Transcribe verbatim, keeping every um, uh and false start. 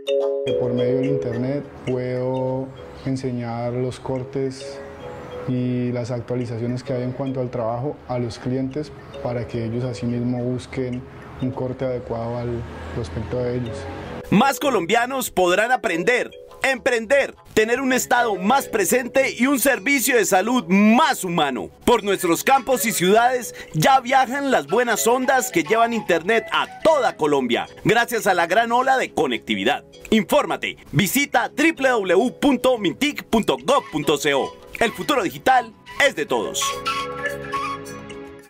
Por medio del internet puedo enseñar los cortes y las actualizaciones que hay en cuanto al trabajo a los clientes para que ellos asimismo busquen un corte adecuado al prospecto de ellos. Más colombianos podrán aprender, emprender, tener un estado más presente y un servicio de salud más humano. Por nuestros campos y ciudades ya viajan las buenas ondas que llevan internet a toda Colombia, gracias a la gran ola de conectividad. Infórmate, visita w w w punto mintic punto gov punto co. El futuro digital es de todos.